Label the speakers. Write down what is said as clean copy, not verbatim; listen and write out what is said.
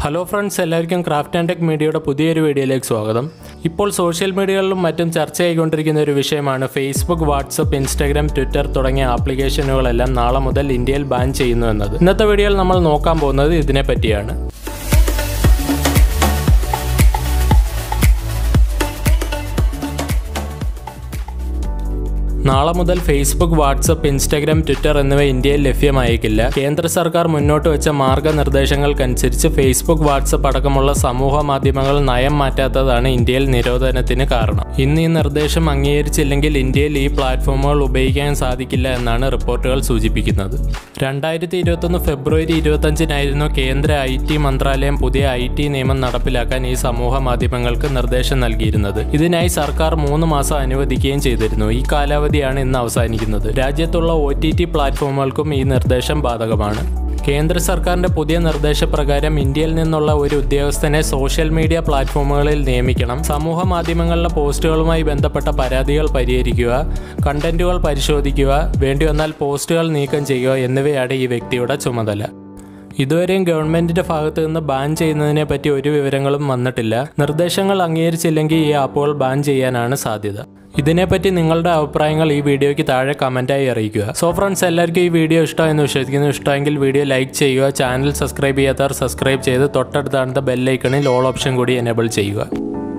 Speaker 1: Hello friends, എല്ലാവർക്കും craft and tech മീഡിയയുടെ പുതിയൊരു വീഡിയോയിലേക്ക് സ്വാഗതം. ഇപ്പോൾ സോഷ്യൽ മീഡിയകളിലും മറ്റും ചർച്ചയായിക്കൊണ്ടിരിക്കുന്ന ഒരു വിഷയമാണ് ഫേസ്ബുക്ക്, വാട്സപ്പ്, ഇൻസ്റ്റാഗ്രാം, ട്വിറ്റർ തുടങ്ങിയ ആപ്ലിക്കേഷനുകളെല്ലാം നാളെ മുതൽ ഇന്ത്യയിൽ ബാൻ ചെയ്യുന്നു എന്നത്. ഇന്നത്തെ വീഡിയോയിൽ നമ്മൾ നോക്കാൻ പോകുന്നത് ഇതിനെപ്പറ്റിയാണ്. നാളെ മുതൽ ഫേസ്ബുക്ക്, വാട്സപ്പ്, ഇൻസ്റ്റാഗ്രാം, ട്വിറ്റർ എന്നിവ ഇന്ത്യയിൽ ലഭ്യമായേക്കില്ല. കേന്ദ്ര സർക്കാർ മുന്നോട്ട് വെച്ച മാർഗനിർദ്ദേശങ്ങൾക്കനുസരിച്ച് ഫേസ്ബുക്ക്, വാട്സപ്പ് അടക്കമുള്ള സമൂഹ മാധ്യമങ്ങൾ നയം മാറ്റാത്തതാണ് ഇന്ത്യയിൽ നിരോധനത്തിന് കാരണം. ഇന്ന് ഈ നിർദ്ദേശം അംഗീകരിച്ചില്ലെങ്കിൽ ഇന്ത്യയിൽ ഈ പ്ലാറ്റ്ഫോമുകൾ ഉപയോഗിക്കാൻ സാധിക്കില്ല എന്നാണ് റിപ്പോർട്ടുകൾ സൂചിപ്പിക്കുന്നത്. 2021 ഫെബ്രുവരി 25-നായിരുന്നു കേന്ദ്ര IT മന്ത്രാലയം പുതിയ IT നിയമം നടപ്പിലാക്കാൻ ഈ സമൂഹ മാധ്യമങ്ങൾക്ക് നിർദ്ദേശം നൽകിയിരുന്നത്. ഇതിനായി സർക്കാർ 3 മാസം അനുവദിക്കുകയും ചെയ്തിരുന്നു. ഈ കാലാവധി ഇന്ന് അവസാനിക്കുന്നത്. രാജ്യത്തുള്ള OTT പ്ലാറ്റ്ഫോമുകൾക്കും ഈ നിർദ്ദേശം ബാധകമാണ്. കേന്ദ്ര സർക്കാരിന്റെ പുതിയ നിർദ്ദേശപ്രകാരം ഇന്ത്യയിൽ നിന്നുള്ള ഒരു ഉദ്യോഗസ്ഥനെ സോഷ്യൽ മീഡിയ പ്ലാറ്റ്ഫോമുകളിൽ നിയമിക്കണം. സമൂഹ മാധ്യമങ്ങളിലെ പോസ്റ്റുകളുമായി ബന്ധപ്പെട്ട പരാതികൾ പരിഹരിക്കുക, കണ്ടന്റുകൾ പരിശോധിക്കുക, വേണ്ടിവന്നാൽ പോസ്റ്റുകൾ നീക്കം ചെയ്യുക എന്നിവയാണ് ഈ വ്യക്തിയുടെ ചുമതല. ഇതുവരെയും ഗവൺമെന്റിന്റെ ഭാഗത്ത് നിന്ന് ബാൻ ചെയ്യുന്നതിനെ പറ്റി ഒരു വിവരങ്ങളും വന്നിട്ടില്ല. നിർദ്ദേശങ്ങൾ അംഗീകരിച്ചില്ലെങ്കിൽ ഈ ആപ്പുകൾ ബാൻ ചെയ്യാനാണ് സാധ്യത. ഇതിനെപ്പറ്റി നിങ്ങളുടെ അഭിപ്രായങ്ങൾ ഈ വീഡിയോയ്ക്ക് താഴെ കമന്റായി അറിയിക്കുക. സോ ഫ്രണ്ട്സ്, എല്ലാവർക്കും ഈ വീഡിയോ ഇഷ്ടമെന്ന് വിശ്വസിക്കുന്നു. ഇഷ്ടമെങ്കിൽ വീഡിയോ ലൈക്ക് ചെയ്യുക. ചാനൽ സബ്സ്ക്രൈബ് ചെയ്യാത്തവർ സബ്സ്ക്രൈബ് ചെയ്ത് തൊട്ടടുത്താണത്തെ ബെല്ലൈക്കണിൽ ഓൾ ഓപ്ഷൻ കൂടി എനേബിൾ ചെയ്യുക.